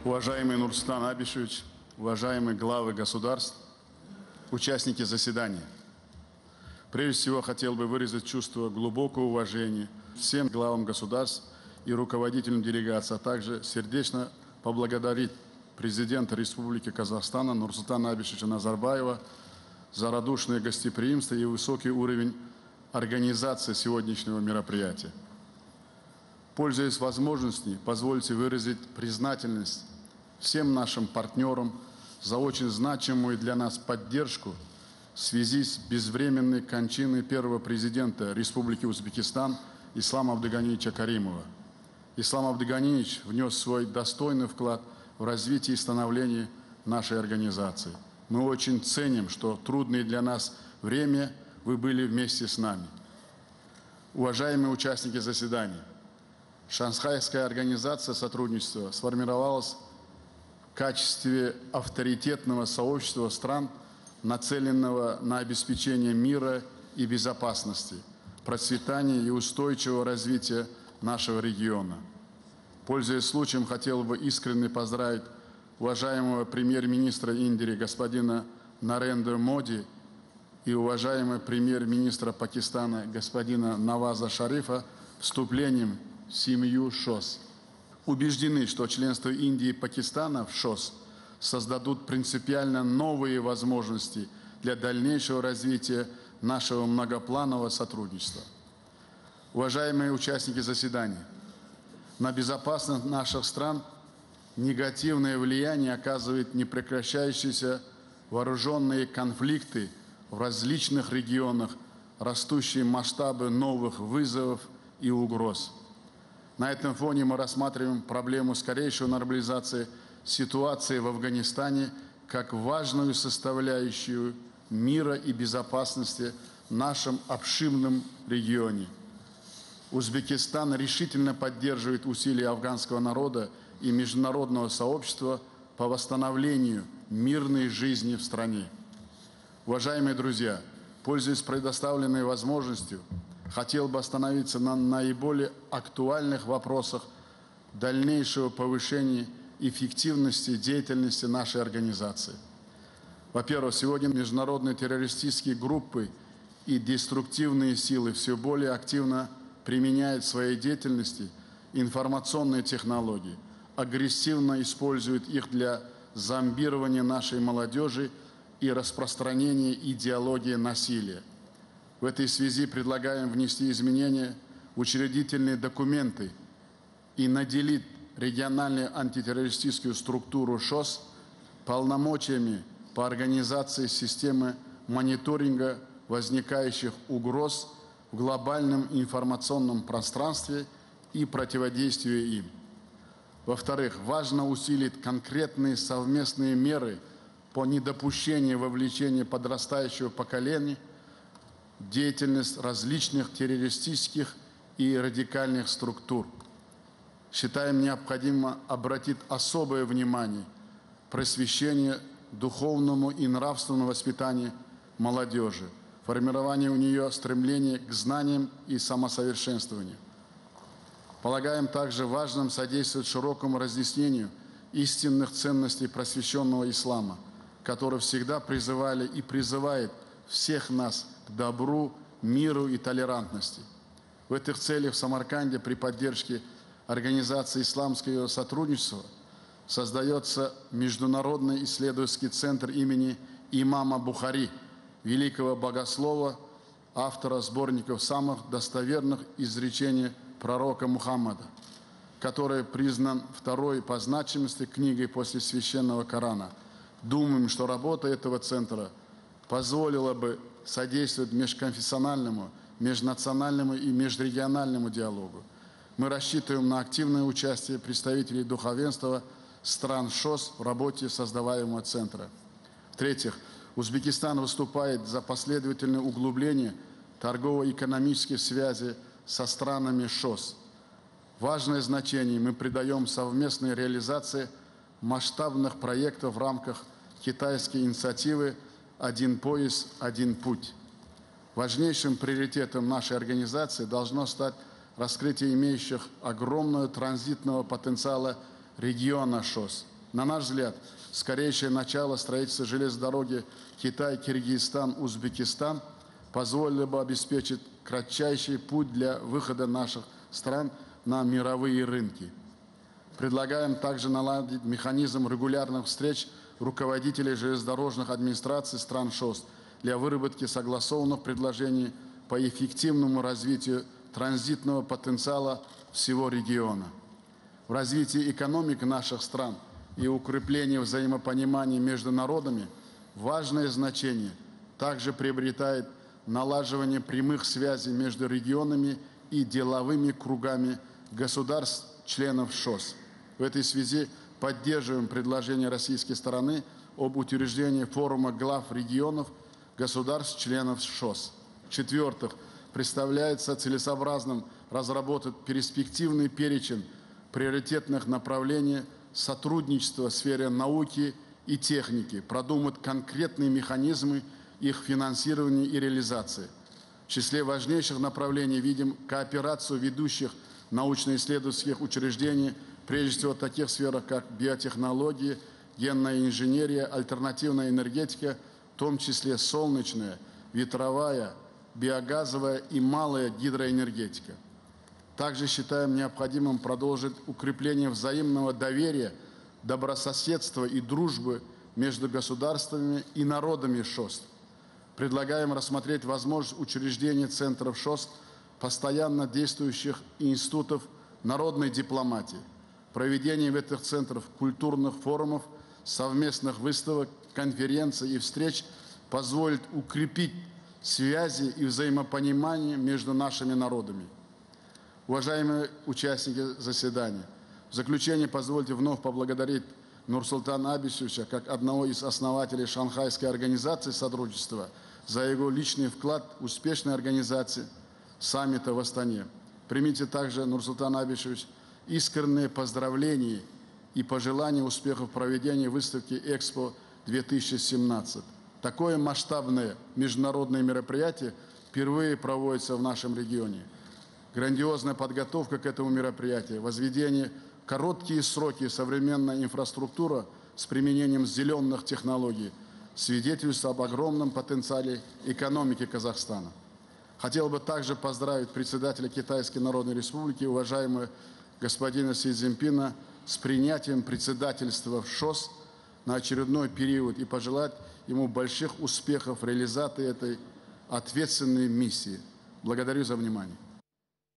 Уважаемый Нурсултан Абишевич, уважаемые главы государств, участники заседания. Прежде всего, хотел бы выразить чувство глубокого уважения всем главам государств и руководителям делегаций, а также сердечно поблагодарить президента Республики Казахстан Нурсултана Абишевича Назарбаева за радушное гостеприимство и высокий уровень организации сегодняшнего мероприятия. Пользуясь возможностью, позвольте выразить признательность всем нашим партнерам за очень значимую для нас поддержку в связи с безвременной кончиной первого президента Республики Узбекистан Ислама Абдыганиевича Каримова. Ислам Абдыганиевич внес свой достойный вклад в развитие и становление нашей организации. Мы очень ценим, что в трудное для нас время вы были вместе с нами. Уважаемые участники заседания, Шанхайская организация сотрудничества сформировалась в качестве авторитетного сообщества стран, нацеленного на обеспечение мира и безопасности, процветания и устойчивого развития нашего региона. Пользуясь случаем, хотел бы искренне поздравить уважаемого премьер-министра Индии господина Нарендра Моди и уважаемого премьер-министра Пакистана господина Наваза Шарифа вступлением в семью ШОС. Убеждены, что членство Индии и Пакистана в ШОС создадут принципиально новые возможности для дальнейшего развития нашего многопланового сотрудничества. Уважаемые участники заседания, на безопасность наших стран негативное влияние оказывают непрекращающиеся вооруженные конфликты в различных регионах, растущие масштабы новых вызовов и угроз. На этом фоне мы рассматриваем проблему скорейшей нормализации ситуации в Афганистане как важную составляющую мира и безопасности в нашем обширном регионе. Узбекистан решительно поддерживает усилия афганского народа и международного сообщества по восстановлению мирной жизни в стране. Уважаемые друзья, пользуясь предоставленной возможностью, хотел бы остановиться на наиболее актуальных вопросах дальнейшего повышения эффективности деятельности нашей организации. Во-первых, сегодня международные террористические группы и деструктивные силы все более активно применяют в своей деятельности информационные технологии, агрессивно используют их для зомбирования нашей молодежи и распространения идеологии насилия. В этой связи предлагаем внести изменения в учредительные документы и наделить региональную антитеррористическую структуру ШОС полномочиями по организации системы мониторинга возникающих угроз в глобальном информационном пространстве и противодействию им. Во-вторых, важно усилить конкретные совместные меры по недопущению вовлечения подрастающего поколения в деятельность различных террористических и радикальных структур. Считаем необходимо обратить особое внимание просвещению, духовному и нравственному воспитанию молодежи, формированию у нее стремления к знаниям и самосовершенствованию. Полагаем также важным содействовать широкому разъяснению истинных ценностей просвещенного ислама, который всегда призывали и призывает всех нас к добру, миру и толерантности. В этих целях в Самарканде при поддержке Организации исламского сотрудничества создается Международный исследовательский центр имени имама Бухари, великого богослова, автора сборников самых достоверных изречений пророка Мухаммада, который признан второй по значимости книгой после Священного Корана. Думаем, что работа этого центра позволила бы содействовать межконфессиональному, межнациональному и межрегиональному диалогу. Мы рассчитываем на активное участие представителей духовенства стран ШОС в работе создаваемого центра. В-третьих, Узбекистан выступает за последовательное углубление торгово-экономических связей со странами ШОС. Важное значение мы придаем совместной реализации масштабных проектов в рамках китайской инициативы «Один пояс, один путь». Важнейшим приоритетом нашей организации должно стать раскрытие имеющих огромного транзитного потенциала региона ШОС, На наш взгляд, скорейшее начало строительства железной дороги Китай-Киргизстан-Узбекистан позволило бы обеспечить кратчайший путь для выхода наших стран на мировые рынки. Предлагаем также наладить механизм регулярных встреч руководителей железнодорожных администраций стран ШОС для выработки согласованных предложений по эффективному развитию транзитного потенциала всего региона. В развитии экономик наших стран и укреплении взаимопонимания между народами важное значение также приобретает налаживание прямых связей между регионами и деловыми кругами государств-членов ШОС. В этой связи поддерживаем предложение российской стороны об учреждении форума глав регионов государств-членов ШОС. В-четвертых, представляется целесообразным разработать перспективный перечень приоритетных направлений сотрудничества в сфере науки и техники, продумать конкретные механизмы их финансирования и реализации. В числе важнейших направлений видим кооперацию ведущих научно-исследовательских учреждений, прежде всего в таких сферах, как биотехнологии, генная инженерия, альтернативная энергетика, в том числе солнечная, ветровая, биогазовая и малая гидроэнергетика. Также считаем необходимым продолжить укрепление взаимного доверия, добрососедства и дружбы между государствами и народами ШОС. Предлагаем рассмотреть возможность учреждения центров ШОС, постоянно действующих институтов народной дипломатии, проведение в этих центрах культурных форумов, совместных выставок, конференций и встреч позволит укрепить связи и взаимопонимание между нашими народами. Уважаемые участники заседания, в заключение позвольте вновь поблагодарить Нурсултана Абишевича как одного из основателей Шанхайской организации сотрудничества за его личный вклад в успешной организации саммита в Астане. Примите также, Нурсултан Абишевич, искренние поздравления и пожелания успехов в проведении выставки «Экспо-2017». Такое масштабное международное мероприятие впервые проводится в нашем регионе. Грандиозная подготовка к этому мероприятию, возведение в короткие сроки современной инфраструктуры с применением зеленых технологий свидетельствует об огромном потенциале экономики Казахстана. Хотел бы также поздравить председателя Китайской Народной Республики, уважаемого господина Си Цзиньпина, с принятием председательства в ШОС на очередной период и пожелать ему больших успехов в реализации этой ответственной миссии. Благодарю за внимание.